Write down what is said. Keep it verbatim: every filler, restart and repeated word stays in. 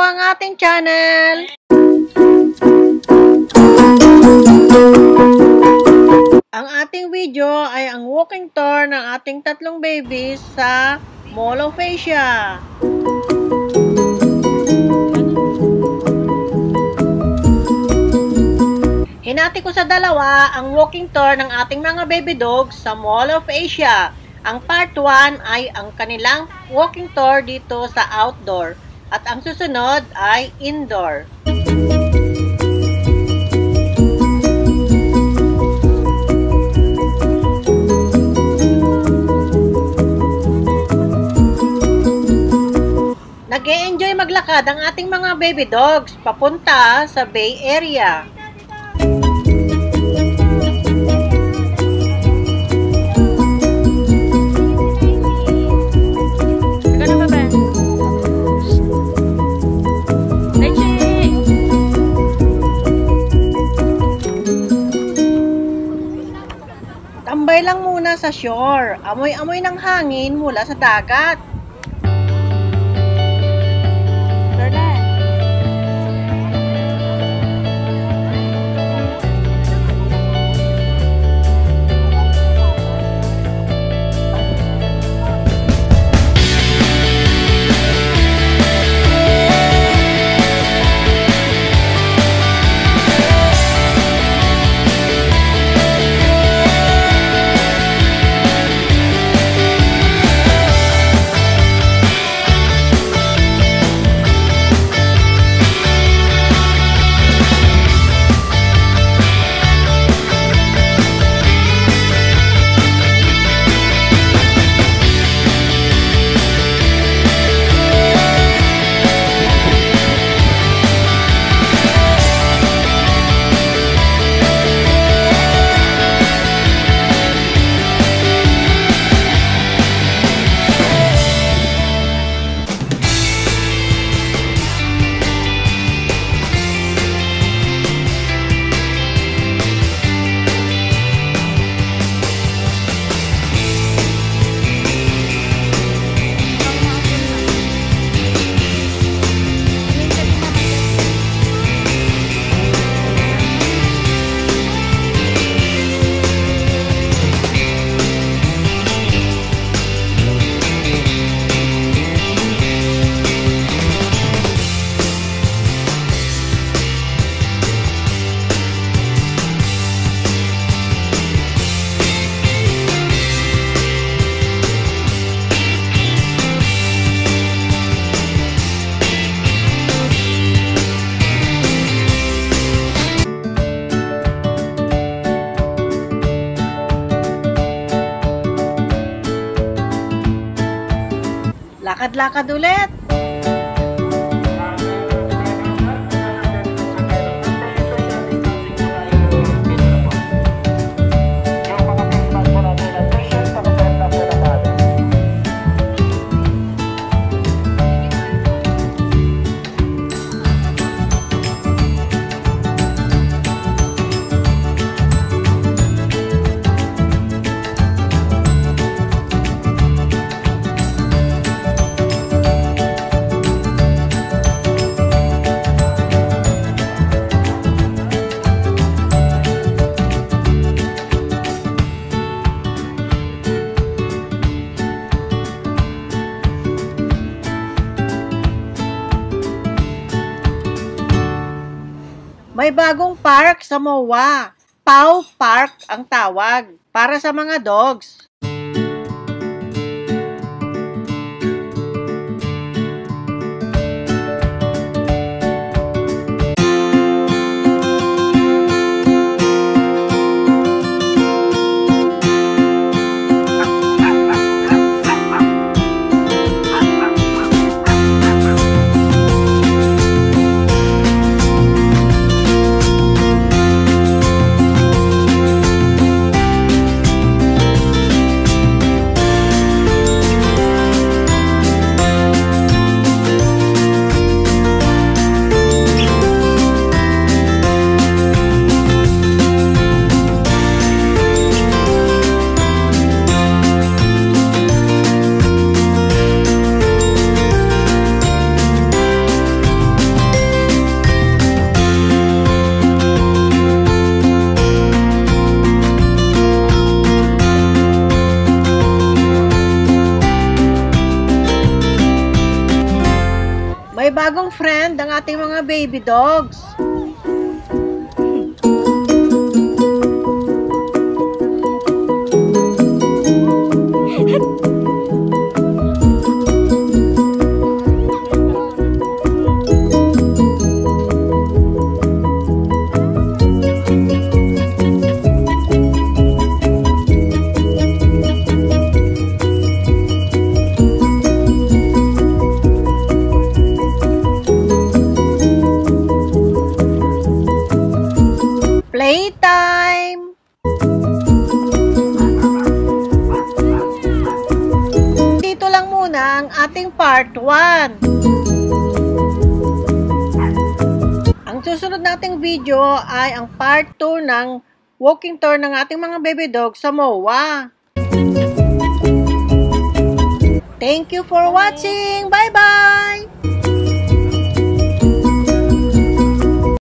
ang ating channel! Ang ating video ay ang walking tour ng ating tatlong babies sa Mall of Asia. Hinati ko sa dalawa ang walking tour ng ating mga baby dogs sa Mall of Asia. Ang part one ay ang kanilang walking tour dito sa outdoor at ang susunod ay indoor. Nag-e-enjoy maglakad ang ating mga baby dogs papunta sa Bay Area. Tambay lang muna sa shore. Amoy-amoy ng hangin mula sa dagat. Lakad-lakad ulit. May bagong park sa M O A. Paw Park ang tawag para sa mga dogs. bagong friend ang ating mga baby dogs. Playtime! Dito lang muna ang ating part one. Ang susunod nating video ay ang part two ng walking tour ng ating mga baby dogs sa M O A. Thank you for watching! Bye-bye!